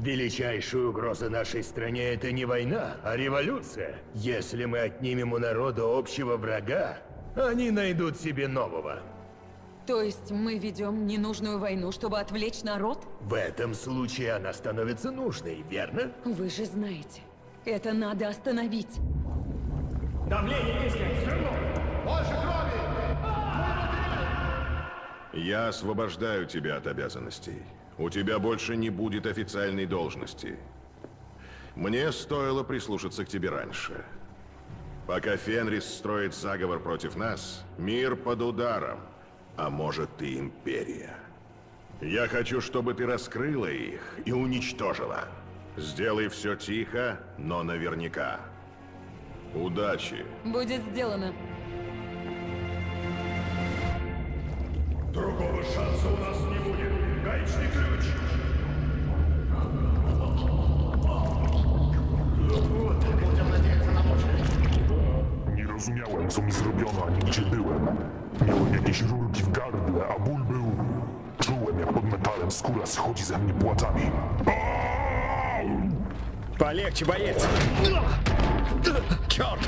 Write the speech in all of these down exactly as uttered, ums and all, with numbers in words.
Величайшая угроза нашей стране — это не война, а революция. Если мы отнимем у народа общего врага, они найдут себе нового. То есть мы ведем ненужную войну, чтобы отвлечь народ? В этом случае она становится нужной, верно? Вы же знаете, это надо остановить. Давление низкое, свернул! Больше крови! Я освобождаю тебя от обязанностей. У тебя больше не будет официальной должности. Мне стоило прислушаться к тебе раньше. Пока Фенрис строит заговор против нас, мир под ударом, а может и империя. Я хочу, чтобы ты раскрыла их и уничтожила. Сделай все тихо, но наверняка. Удачи! Будет сделано. Другого шанса у нас не будет. Гаечный ключ! Будем надеяться на лучшее. Nie rozumiałem, co mi zrobiono, ani gdzie byłem. Miałem jakieś rurki w gardle, a ból był... Czułem, jak pod metalem skóra schodzi ze mnie płatami. Полегче, боец! Черт!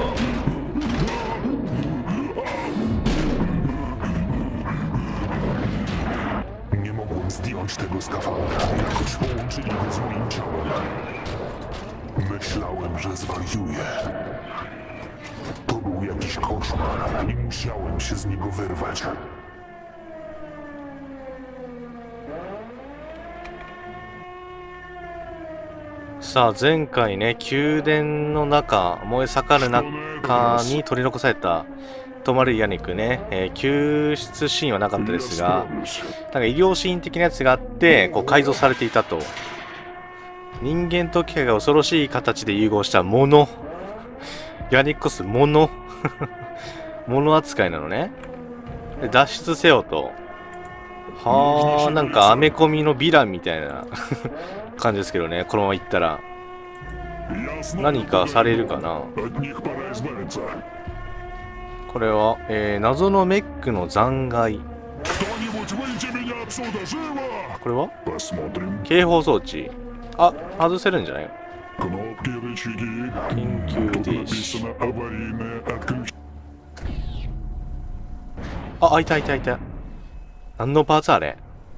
Nie mogłem zdjąć tego skafandra, jakoś połączyli go z moim ciałem. Myślałem, że zwariuję. To był jakiś koszmar i musiałem się z niego wyrwać. さあ前回ね、宮殿の中、燃え盛る中に取り残された止まるヤニクね、えー、救出シーンはなかったですが、なんか医療シーン的なやつがあって、こう改造されていたと。人間と機械が恐ろしい形で融合したもの。ヤニックス、もの。もの扱いなのね。で脱出せよと。はあ、なんかアメコミのヴィランみたいな感じですけどね、このまま行ったら。何かされるかな。これは、えー、謎のメックの残骸。これは警報装置。あ、外せるんじゃないの。緊急停止。あ、開いた開いた開いた。何のパーツあれ。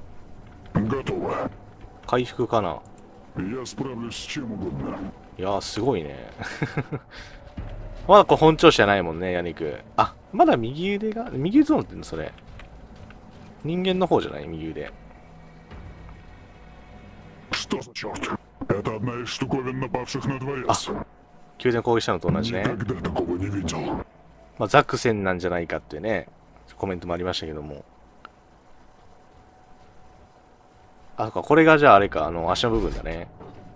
回復かな。いやー、すごいね。まだこれ本調子じゃないもんね、ヤニク。あ、まだ右腕が、右腕どうなってんのそれ。人間の方じゃない右腕。あ、宮殿攻撃したのと同じね。まあ、ザクセンなんじゃないかってね、コメントもありましたけども。あ、そっか、これがじゃああれか、あの、足の部分だね。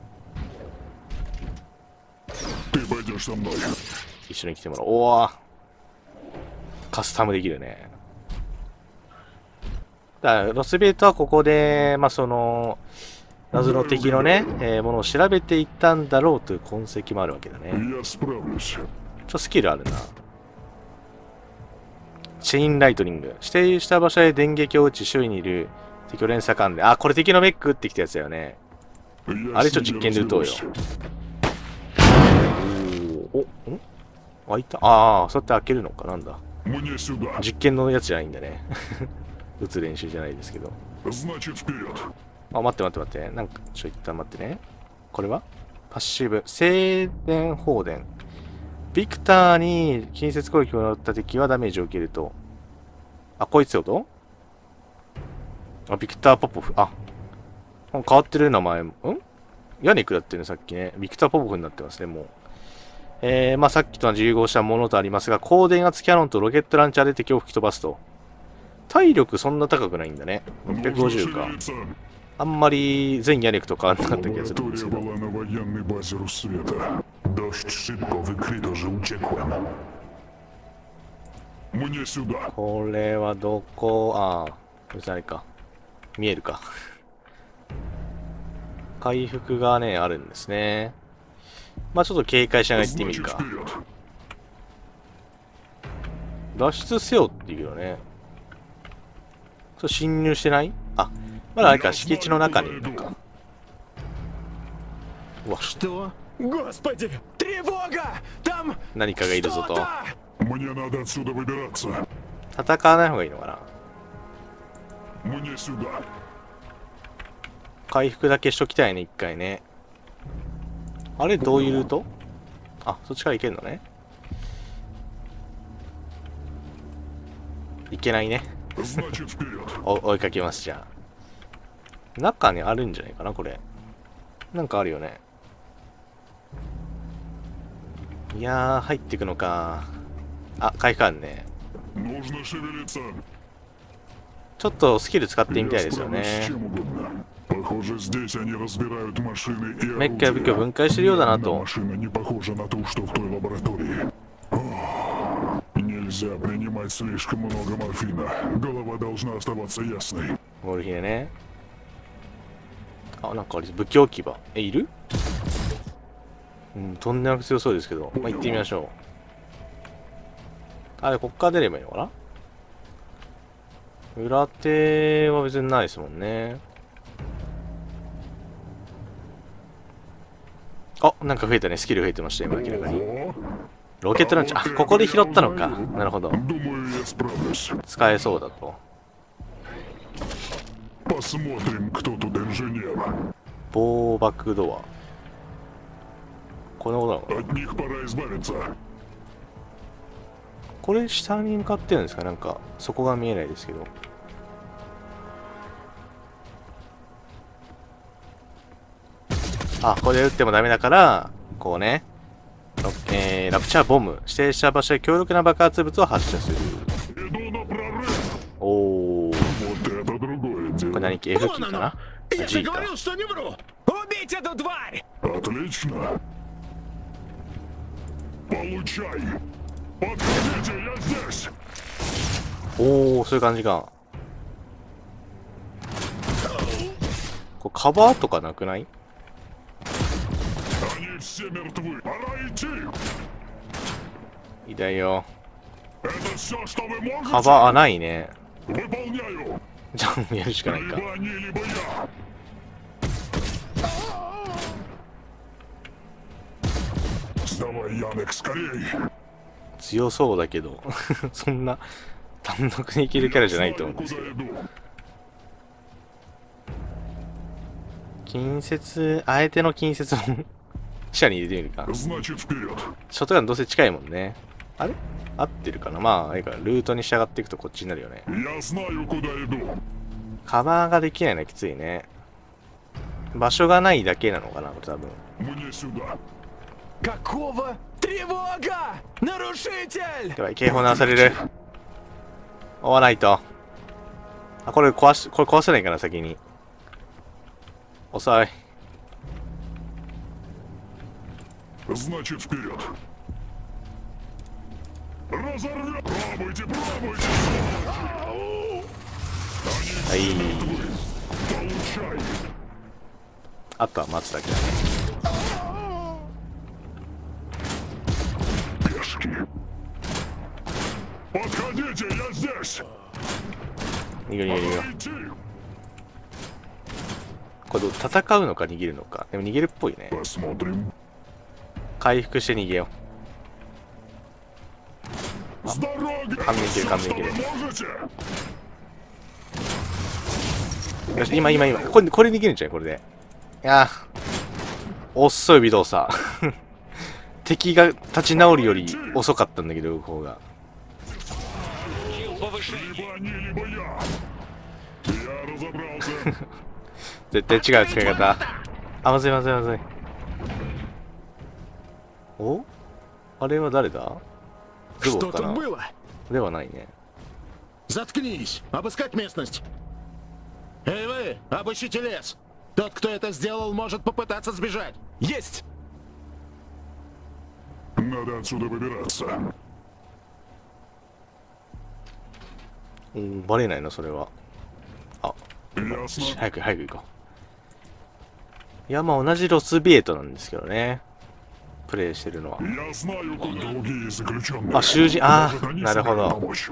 一緒に来てもらおう。おー、カスタムできるね。だからロスベートはここで、まあ、その、謎の敵のね、えー、ものを調べていったんだろうという痕跡もあるわけだね。ちょっとスキルあるな。チェインライトニング。指定した場所へ電撃を打ち、周囲にいる敵を連鎖間で。あ、これ敵のメック撃ってきたやつだよね。あれちょっと実験で撃とうよ。お、ん開いた。ああ、そうやって開けるのかなんだ。実験のやつじゃないんだね。撃つ練習じゃないですけど。あ、待って待って待って。なんか、ちょ、一旦待ってね。これはパッシブ。静電放電。ビクターに近接攻撃を行った敵はダメージを受けると。あ、こいつよとあ、ビクター・ポポフ。あ、変わってる名前。んヤニクだってね、さっきね。ビクター・ポポフになってますね、もう。えー、まあさっきと同じ融合したものとありますが、高電圧キャノンとロケットランチャーで敵を吹き飛ばすと。体力そんな高くないんだね。ろっぴゃくごじゅうか。あんまり全ヤニクと変わんなかった気がするんですけど。これはどこ、ああ、これあれか。見えるか。回復がね、あるんですね。まあちょっと警戒しながら行ってみるか。脱出せよっていうよね。そう、侵入してない？あ、まだあれか、敷地の中にいるのか。 うわ、 Что? Господи! Тревога! Там 何かがいるぞと。 Мне надо отсюда выбираться. 戦わない方がいいのかな。 Мне сюда. 回復だけしときたいね、一回ね。あれ、どういうルート？あ、そっちから行けるのね。行けないね。 Значит, вперед. お追いかけます、じゃあ。中にあるんじゃないかな、これ。なんかあるよね。いやー、入っていくのか。あ、回復あるね。 Нужно шевелиться. ちょっとスキル使ってみたいですよ Я ね。 справлюсь с чем угодно. Похоже, здесь они разбирают машины и メッキは武器を分解してるようだな оружие. と。 Машина не похожа на ту, что в той лаборатории. Ох, нельзя принимать слишком много морфина. Голова должна оставаться ясной. モルヒネね。あ、なんかあれ、武器置き場。え、いる？うん、とんでもなく強そうですけど。まあ、行ってみましょう。あれ、こっから出ればいいのかな？裏手は別にないですもんね。あ、なんか増えたね。スキル増えてました、今明らかに。ロケットランチャー。あ、ここで拾ったのか。なるほど。 Думаю, я справлюсь. 使えそうだと。 Посмотрим, кто тут инженер. 防爆ドア。このことなのかな。 От них пора избавиться. これ下に向かってるんですか？なんかそこが見えないですけど。あ、これで撃ってもダメだからこうね、えー、ラプチャーボム、指定した場所で強力な爆発物を発射する。 Иду на прорыв. おお、 Вот это другое こ дело. れ何？ F キーかな？ Я G же か。 говорил, что не вру! Убить эту тварь! Отлично. Получай. Подходите, я здесь. おお、そういう感じか。これカバーとかなくない？ Они все мертвы. Пора идти. いたよ。 Это все, что вы можете? カバーないね。 Выполняю. じゃあやるしかないか。 Либо они, либо я. Сдавай, Янек, скорей. 強そうだけどそんな単独にいけるキャラじゃないと思うんですけど。近接、あえての近接を視野に入れてみるか。 Значит, вперед. ショットガンどうせ近いもんね。あれ合ってるかな。まあ、あれか、ルートに従っていくとこっちになるよね。 Я знаю, куда иду. カバーができないのはきついね。場所がないだけなのかな、これ多分。 Мне сюда. Какого? Тревога! Нарушитель! やばい、警報鳴らされる。追わないと。あ、これ壊し、これ壊せないかな、先に。遅い。 Значит, вперед. Разорвем. Пробуйте, пробуйте. はい。 Получай. あとは待つだけだね。 Пешки. Подходите, я здесь. 逃げる逃げる逃げる。 Пора идти. これどう戦うのか逃げるのか。でも逃げるっぽいね。 Посмотрим. 回復して逃げよ С дороги. Ко мне, Всё, ко мне, что ко мне. вы можете. う。よし、今今今。これ、これ逃げるんじゃないこれで。いやー。遅い微動作。敵が立ち直るより遅かったんだけど、動く方が。 Либо они, либо я. Я разобрался. 絶対違う使い方。あ、まずいまずいまずい。お？あれは誰だ？ズボ Что ンか там な？ было? ではないね。 Заткнись! Обыскать местность! Эй вы, обыщите лес! Тот, кто это сделал, может попытаться сбежать! Есть! Надо отсюда выбираться. うん、バレないな、それは。あ、 Ясно. 早く早く行こう。いや、まあ同じロスビエトなんですけどね。プレイしてるのは。 Я знаю, куда. Другие заключенные. あ、囚人、あ Может, ー、 они なるほ смогут ど。 помочь.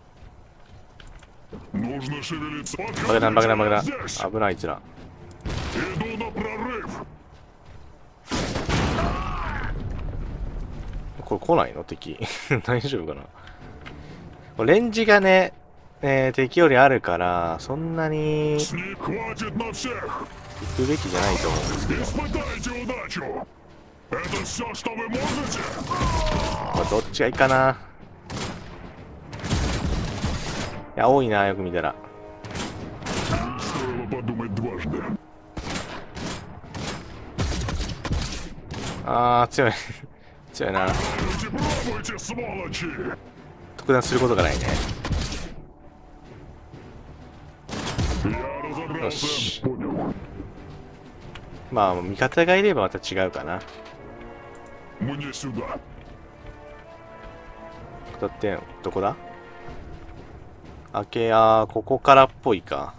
Нужно шевелиться. 爆弾爆弾爆弾。 Здесь. 危ないあいつら。 Иду на прорыв. これ来ないの敵大丈夫かな。レンジがね、えー、敵よりあるからそんなに行くべきじゃないと思うんですけど、まあ、どっちがいいかな。いや多いな、よく見たら。あー強い強いな。特段することがないね。よし、まあ味方がいればまた違うかな。だってどこだ。開けやここからっぽいか。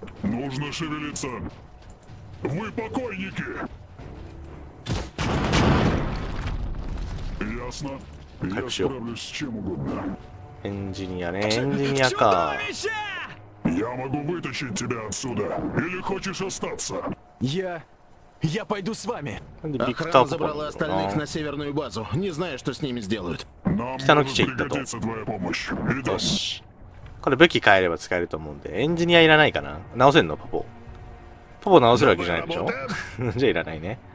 回復しよう。エンジニアね、エンジニアか。 Я могу вытащить тебя отсюда. Или хочешь остаться? Я... Я пойду с вами. Охрана забрала остальных на северную базу. Не знаю, что с ними сделают. Нам может пригодиться твоя помощь. Идем. これ武器変えれば使えると思うんで、エンジニアいらないかな。直せんのパポ。パポ直せるわけじゃないでしょじゃあいらないね。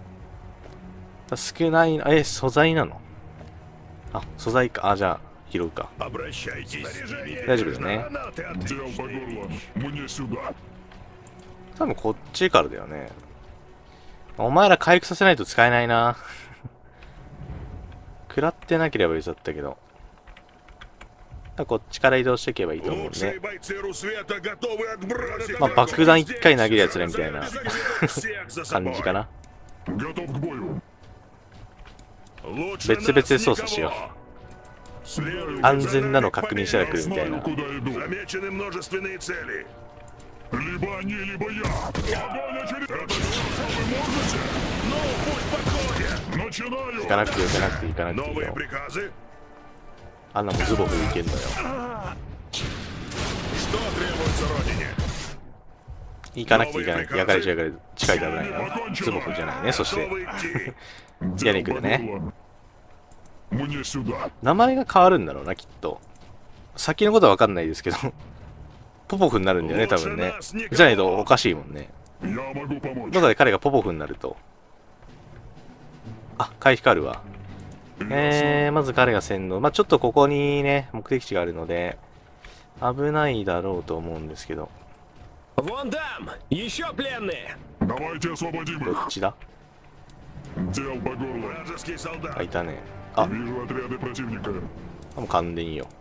少ないな。え、素材なの？あ、素材か。あ、じゃあ拾うか。大丈夫だよね。多分こっちからだよね。お前ら回復させないと使えないな。食らってなければよかったけど。こっちから移動していけばいいと思うんで。まあ爆弾一回投げるやつらみたいな感じかな。別々で操作しよう。安全なの確認したら来るみたいな。行かなくてよ、行かなくて行かなくていいよ。あんなもズボフいけんのよ。行かなくていかない。焼かれちゃうから近いと危ないよ。ズボフじゃないね。そしてヤニクだね。名前が変わるんだろうな、きっと。先のことは分かんないですけどポポフになるんだよね、多分ね。じゃないとおかしいもんね。どこで彼がポポフになると。あ、回復あるわ。えー、まず彼が洗脳。まあちょっとここにね、目的地があるので、危ないだろうと思うんですけど。どっちだ？あ、いたね。あ、もう完全にいいよ。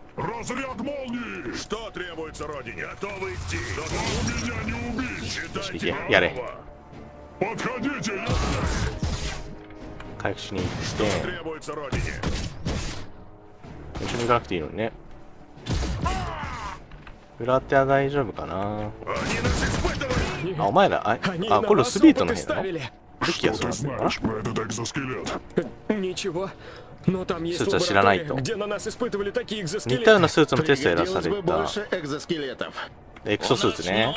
やれ。回復しに行って一緒に行かなくていいのにね。裏手は大丈夫かな。あ、お前ら、あ、あ、これスビートの部屋だろ。武器はそうなんだよな。スーツは知らないと。似たようなスーツのテストやらされたエクソスーツね。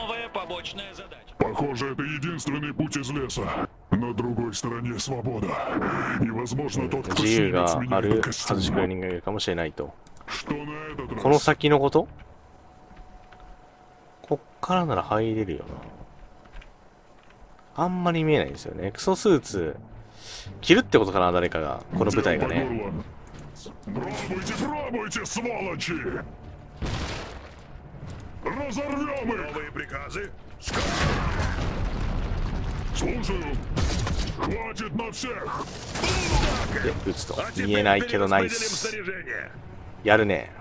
自由がある外しくらい人間がいるかもしれないと。この先のこと？こっからなら入れるよな。あんまり見えないんですよね。エクソスーツ着るってことかな、誰かが。この舞台がね。で、撃つと。見えないけどナイス。やるね。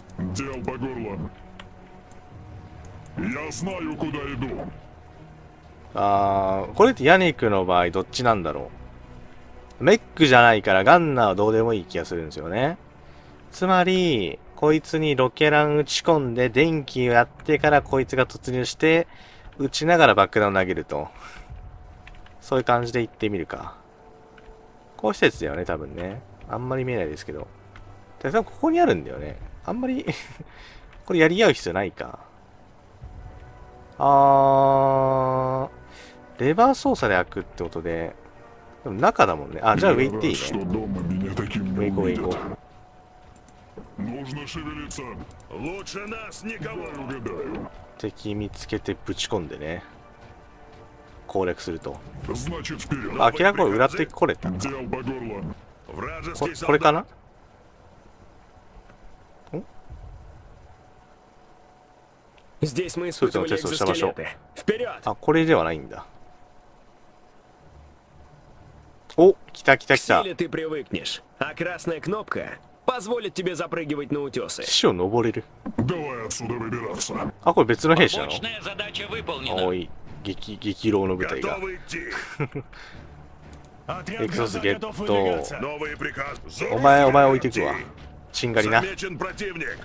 あー、これってヤニクの場合どっちなんだろう。メックじゃないからガンナーはどうでもいい気がするんですよね。つまり、こいつにロケラン打ち込んで電気をやってからこいつが突入して撃ちながら爆弾を投げると。そういう感じで行ってみるか。こういう施設だよね、多分ね。あんまり見えないですけど。多分ここにあるんだよね。あんまりこれやり合う必要ないか。あー、レバー操作で開くってことで、でも中だもんね。あ、じゃあ上行っていいね。 таким 上 не 行こう上行 увидят. こ Нужно шевелиться. Лучше нас никого. Угадаю. 敵見つけてぶち込んでね攻略すると Значит, вперед. あ明らかに裏手来れた Дел по горло. こ Вражеский これか солдат. な Здесь мы Суть испытывали теста шабашо. экзоскелеты. Вперед! あこれではないんだお来た来た К 来た силе ты привыкнешь, а красная кнопка позволит тебе запрыгивать на утесы. 岸を登れる Давай отсюда выбираться. あこれ別の兵士なの Побочная задача выполнена. おい激激浪の部隊が Готовы идти. Exos «Гроза» get готов to- выдвигаться. Новый приказ. お前お前置いて идти. くわしんがりな Замечен противник.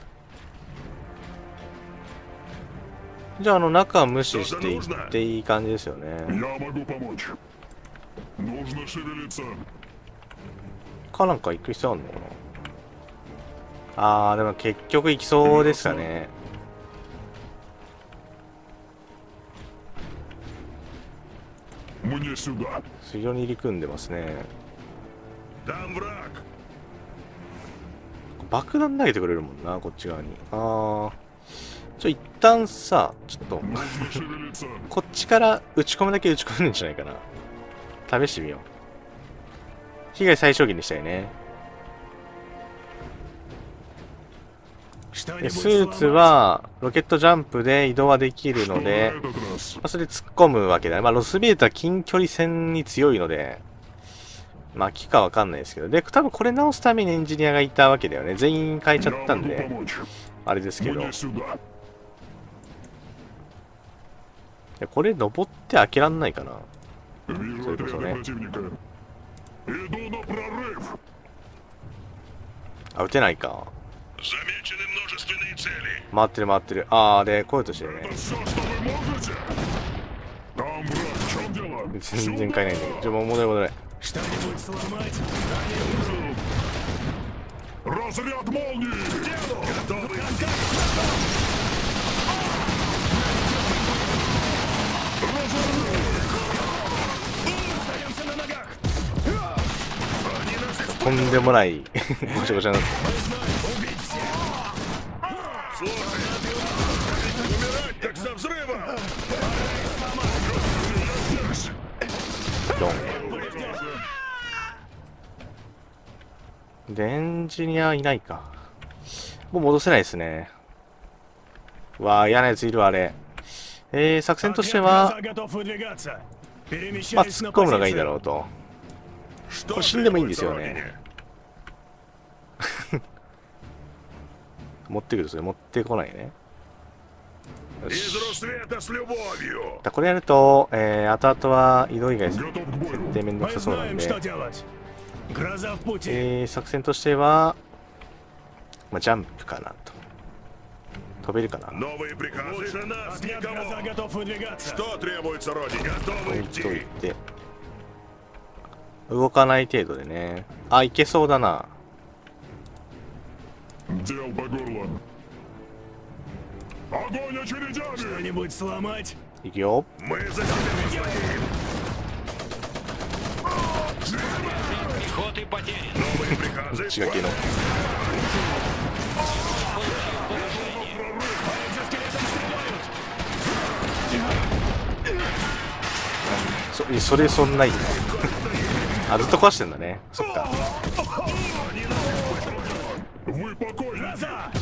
じゃああの中無視していっていい感じですよね Я могу помочь. Нужно шевелиться. かなんか行く必要あるのかなあーでも結局行きそうですかね Мне сюда. 非常に入り組んでますね Там враг. 爆弾投げてくれるもんなこっち側にあーちょ一旦さちょっと Нужно шевелиться. こっちから打ち込むだけ打ち込むんじゃないかな試してみよう被害最小限にしたいねでスーツはロケットジャンプで移動はできる Что の на で、 этот раз? まあ、それで突っ込むわけだね。まあ、ロスビエータは近距離戦に強いので、まあ、効くかわかんないですけど。で、多分これ直すためにエンジニアがいたわけだよね。全員変えちゃった Я ん могу で、 помочь. あれですけど。い Мне сюда. やこれ登って開けらんないかな。 Вижу Что это за, отряды не? противника. Иду на прорыв. あ、撃てないか。 Замечены множественные цели. 回ってる回ってる。あー、で、こういうとしてるね。 Это все, что вы можете? Там враг, в чем дело? 全然変えないんだけど。じゃあもう戻れ戻れ。 Что-нибудь сломать? Разряд молнии! Готовы идти. Остаемся на ногах. とんでもないごちゃごちゃになって Умирать так со взрывом. ドンでエンジニアいないかもう戻せないですねわあ嫌なやついるわあれえー、作戦としては Отряд «Гроза» готов выдвигаться. まあ Перемещаюсь 突っ на 込むのがいい позицию. だろうと Что これ死んでもいいんです требуется よね родине? 持ってくるそれ持ってこないねよ Из し Русвета с любовью. だこれやると、えー、後々は移動以外 Готов к 設 бою. 定めんどく Мы さそうなん знаем, で что делать. Гроза в пути. えー、作戦としては、まあ、ジャンプかなと飛べるかな Новые приказы. Лучше нас Отряд никого. «Гроза» готов выдвигаться. Что требуется родине? Готовы 置いとい идти. て動かない程度でねあいけそうだな Дел по горло. Огонь очередями! Что-нибудь сломать? いくよ Мы захватим Пехоты потерян. новые приказы. 血がけの そそれそんないいなあずっと壊してんだねそっか Вы покойники!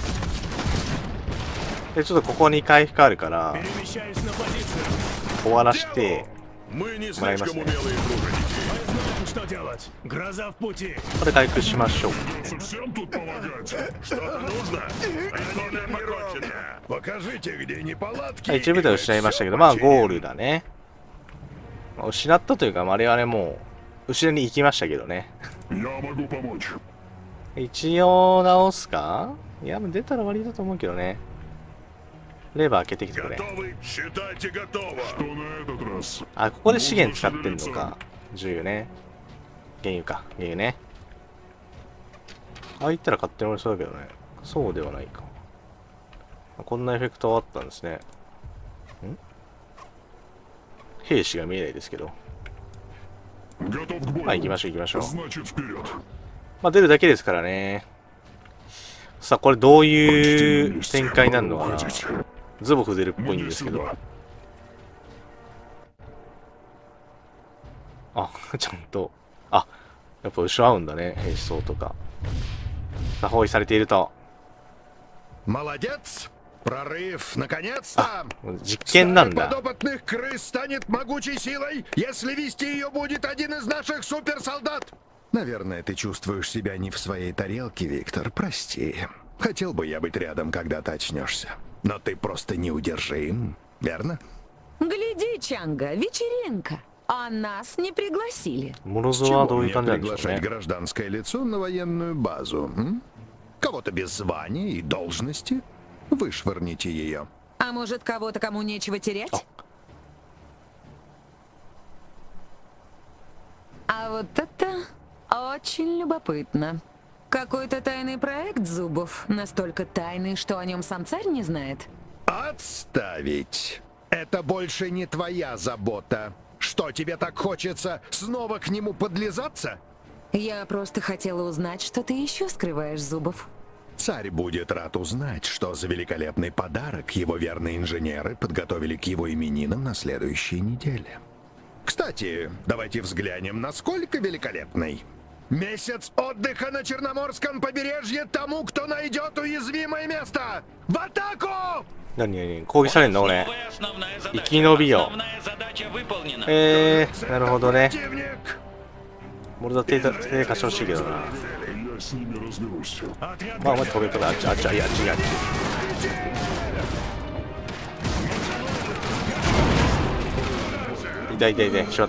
でちょっとここに回復あるから Перемещаюсь на позицию. 終わらして Мы не Мои слишком мысли. умелые труженики. Мы знаем, что делать. Гроза в пути. ここで回復しましょう Придется всем тут помогать. Что-то нужно? Они нам покончено. Покажите, где неполадки. はい一部隊失いましたけどまあゴールだねまあ失ったというか我々もう後ろに行きましたけどね Я могу помочь. 一応直すかいやもう出たら終わりだと思うけどねレバー開けてきてくれ Готовы? Считайте готово. Что на этот раз? あここで資源使ってんのか重油ね原油か原油ねああ言ったら勝手に折れそうだけどねそうではないかこんなエフェクトはあったんですねん兵士が見えないですけど Готов к бою. はい行きましょう行きましょう Значит, вперед. まあ出るだけですからね。さあこれどういう展開になるのかな。ズボフ出るっぽいんですけど。あ、ちゃんと。あ、やっぱ後ろ合うんだね。兵士層とか。さあ包囲されていると。 Молодец! Прорыв, наконец-то! 実験なんだ。 подопытных крыс станет могучей силой, если вести ее будет один из наших суперсолдат. Наверное, ты чувствуешь себя не в своей тарелке, Виктор. Прости. Хотел бы я быть рядом, когда ты очнешься. Но ты просто неудержим, верно? Гляди, Чанга, вечеринка. А нас не пригласили. С чего мне приглашать гражданское лицо на военную базу? М? Кого-то без звания и должности? Вышвырните ее. А может, кого-то, кому нечего терять? А вот это очень любопытно. Какой-то тайный проект Зубов. Настолько тайный, что о нем сам царь не знает. Отставить. Это больше не твоя забота. Что, тебе так хочется снова к нему подлизаться? Я просто хотела узнать, что ты еще скрываешь, Зубов. Царь будет рад узнать, что за великолепный подарок его верные инженеры подготовили к его именинам на следующей неделе. Кстати, давайте взглянем, насколько великолепный. Месяц отдыха на Черноморском побережье тому, кто найдет уязвимое место! В атаку! 何何攻撃されんの俺。生き延びよう。えー、なるほどね。俺だって手貸してほしいけどな。まあお前飛べ飛べ、あっちあっちあっちあっちあっち。痛い痛い痛い、しまった。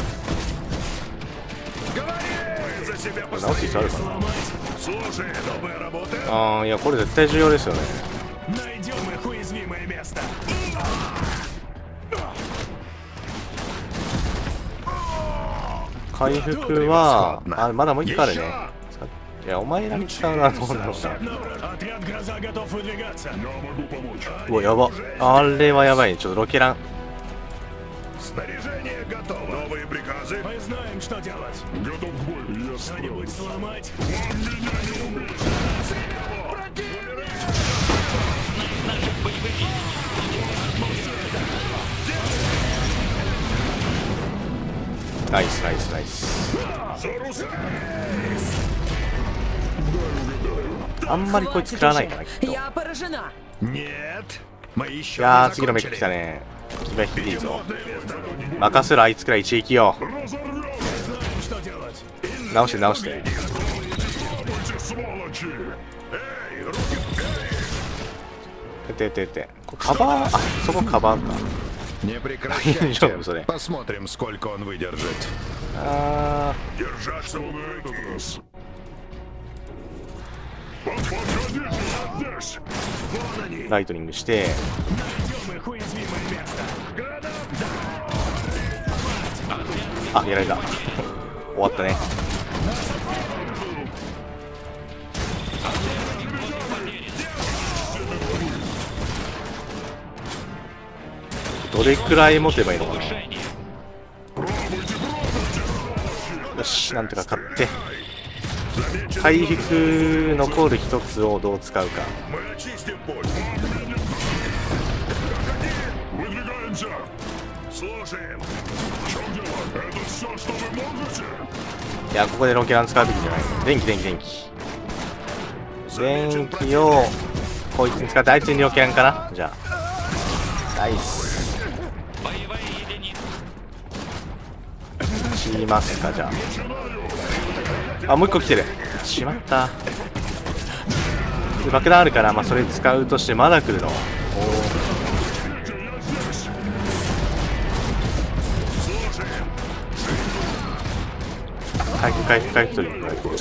直す必要あるかな。ああ、いやこれ絶対重要ですよね。回復は、あ、まだもう一回あるね。いや、お前らに使うな、どうなのか。うわ、やば。あれはやばいね。ちょっとロケラン。ナイスナイスナイス。あんまりこいつ食らわないかな、きっと。いやー、次のメック来たね。決め引いていいぞ。任せるあいつくらい一撃よ。直して直して。てててて。これカバー、あ、そこカバーか。 Не прекращайте. Посмотрим, сколько он выдержит. Держаться на этот раз. Подходите. ライトニングして。あ、やられた。終わったね。どれくらい持てばいいのかな。よし、なんとか買って回復残る一つをどう使うか。いや、ここでロケラン使うべきじゃない。電気電気電気電気をこいつに使って、あいつにロケランかな。じゃあナイスしますか。じゃあ、あ、もう一個来てる。しまった。爆弾あるから、まあそれ使うとして、まだ来るの。お回復回復回復取りに回復。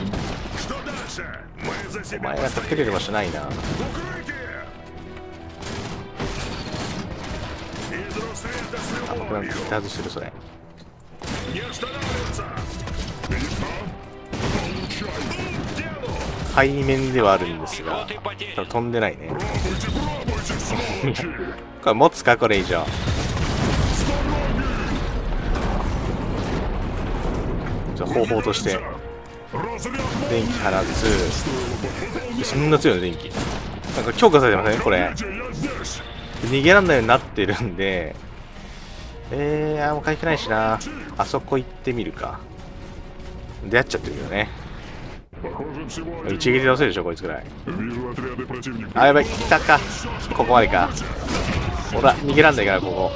お前が隠れる場所ないな。あ、爆弾絶対外してる。それ背面ではあるんですが、多分飛んでないね。これ持つか、これ以上。ちょっと方法として電気放つ。そんな強いの電気。なんか強化されてますね、これ。逃げらんないようになってるんで。えー、あ、もう回復ないしな。あそこ行ってみるか。出会っちゃってるよね。一撃で倒せるでしょ、こいつくらい。あ、やばい、来たか。ここまでか。ほら、逃げらんないから、ここ。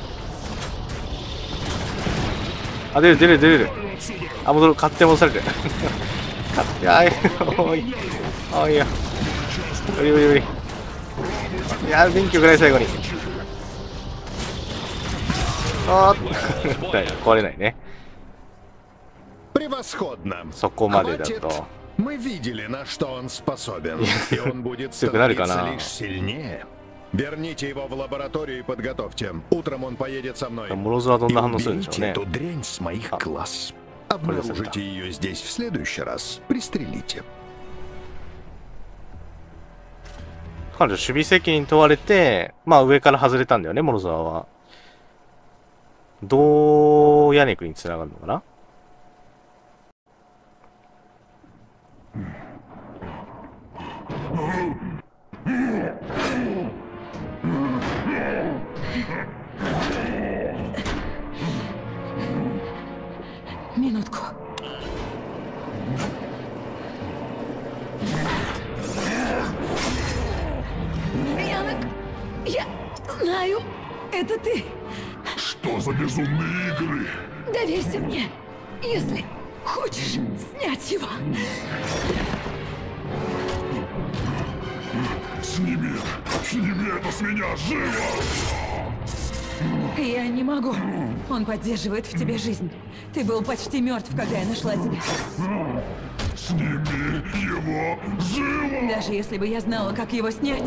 あ、出る、出る、出る。あ、戻る、勝手に戻されてる。勝手、あい、おい。おいよ。おいおいおい。いや、電気をくらい、最後に。あー壊れないね。そこまでだと。 Мы видели, на что он способен, и он будет становиться лишь сильнее. Верните его в лабораторию и подготовьте. Утром он поедет со мной. И уберите эту дрянь с моих глаз. Обнаружите ее здесь в следующий раз. Пристрелите. 彼女守備責任問われて、まあ上から外れたんだよね、モロゾワは。どうヤネクに繋がるのかな。 Минутку. Янок, я знаю, это ты. Что за безумные игры? Доверься мне, если хочешь снять его. Сними, сними это с меня, живо! Я не могу. Он поддерживает в тебе жизнь. Ты был почти мертв, когда я нашла тебя. Сними его, живо! Даже если бы я знала, как его снять.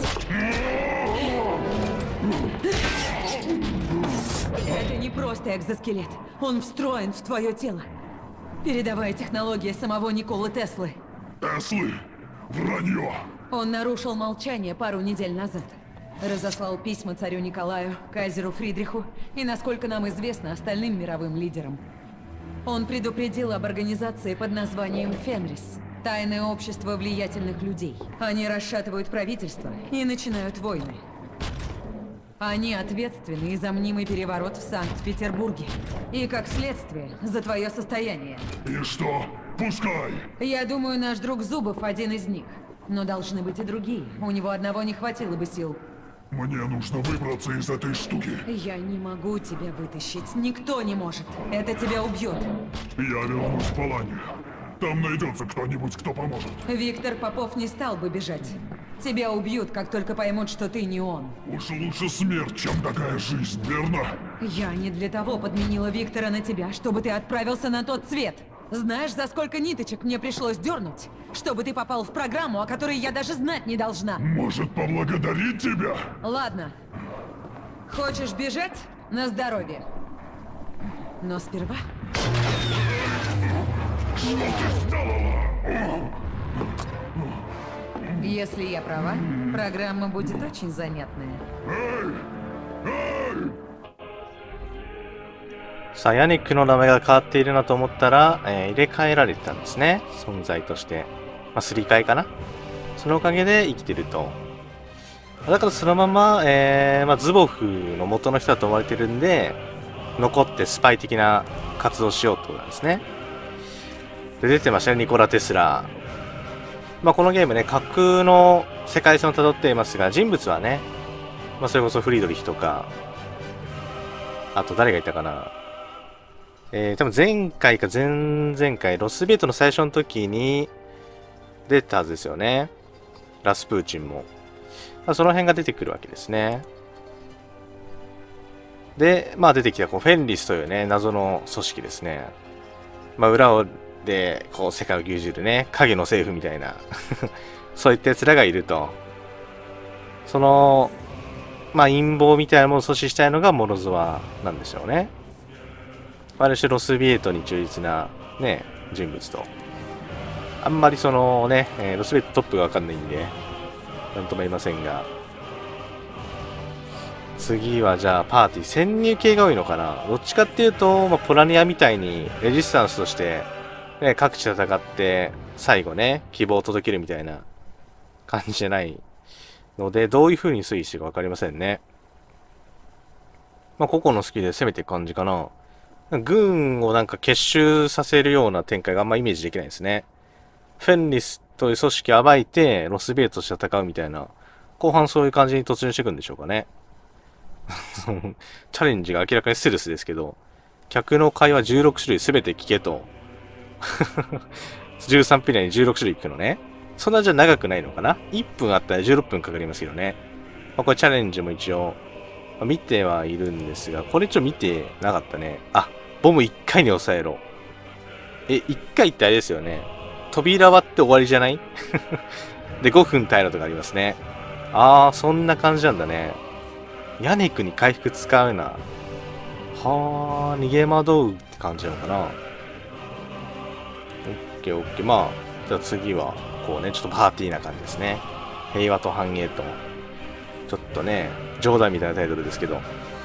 Это не просто экзоскелет. Он встроен в твое тело. Передовая технология самого Николы Теслы. Теслы? Вранье! Он нарушил молчание пару недель назад. Разослал письма царю Николаю, кайзеру Фридриху и, насколько нам известно, остальным мировым лидерам. Он предупредил об организации под названием Фенрис. Тайное общество влиятельных людей. Они расшатывают правительство и начинают войны. Они ответственны за мнимый переворот в Санкт-Петербурге. И, как следствие, за твое состояние. И что? Пускай! Я думаю, наш друг Зубов один из них. Но должны быть и другие. У него одного не хватило бы сил. Мне нужно выбраться из этой штуки. Я не могу тебя вытащить. Никто не может. Это тебя убьет. Я вернусь в Палане. Там найдется кто-нибудь, кто поможет. Виктор Попов не стал бы бежать. Тебя убьют, как только поймут, что ты не он. Уж лучше смерть, чем такая жизнь, верно? Я не для того подменила Виктора на тебя, чтобы ты отправился на тот свет. Знаешь, за сколько ниточек мне пришлось дернуть, чтобы ты попал в программу, о которой я даже знать не должна? Может, поблагодарить тебя? Ладно. Хочешь бежать? На здоровье. Но сперва... Что ты сделала? Если я права, программа будет очень занятная. Эй! Эй! さあ、ヤニックの名前が変わっているなと思ったら、えー、入れ替えられてたんですね。存在として。まあ、すり替えかな。そのおかげで生きてると。だからそのまま、えー、まあ、ズボフの元の人だと思われてるんで、残ってスパイ的な活動しようってことなんですね。で、出てましたね、ニコラ・テスラ。まあ、このゲームね、架空の世界線を辿っていますが、人物はね、まあ、それこそフリードリヒとか、あと誰がいたかな。えー、多分前回か前々回、ロスビエトの最初の時に出たはずですよね。ラスプーチンも。まあ、その辺が出てくるわけですね。で、まあ出てきたこのフェンリスというね、謎の組織ですね。まあ裏をで、こう世界を牛耳るね、影の政府みたいな、そういった奴らがいると。その、まあ陰謀みたいなものを阻止したいのがモロゾワなんでしょうね。ある種ロスビエトに忠実なね、人物と。あんまりそのね、えー、ロスビエトトップがわかんないんで、なんとも言いませんが。次はじゃあパーティー、潜入系が多いのかな。どっちかっていうと、まあ、ポラニアみたいにレジスタンスとしてね、各地戦って、最後ね、希望を届けるみたいな感じじゃないので、どういう風に推移してるか分かりませんね。まあ、個々のスキルで攻めていく感じかな。軍をなんか結集させるような展開があんまイメージできないですね。フェンリスという組織を暴いて、ロスベイトとして戦うみたいな、後半そういう感じに突入していくんでしょうかね。チャレンジが明らかにステルスですけど、客の会話じゅうろく種類すべて聞けと。じゅうさんぷん以内にじゅうろく種類聞くのね。そんなじゃ長くないのかな ?いっ 分あったらじゅうろっぷんかかりますけどね。まあ、これチャレンジも一応、まあ、見てはいるんですが、これちょっと見てなかったね。あ、ボムいっかいに抑えろ。え、いっかいってあれですよね。扉割って終わりじゃないで、ごふん耐えろとかありますね。あー、そんな感じなんだね。ヤネクに回復使うな。はー、逃げ惑うって感じなのかな。オッケーオッケー。まあ、じゃあ次は、こうね、ちょっとパーティーな感じですね。平和と繁栄と。ちょっとね、冗談みたいなタイトルですけど。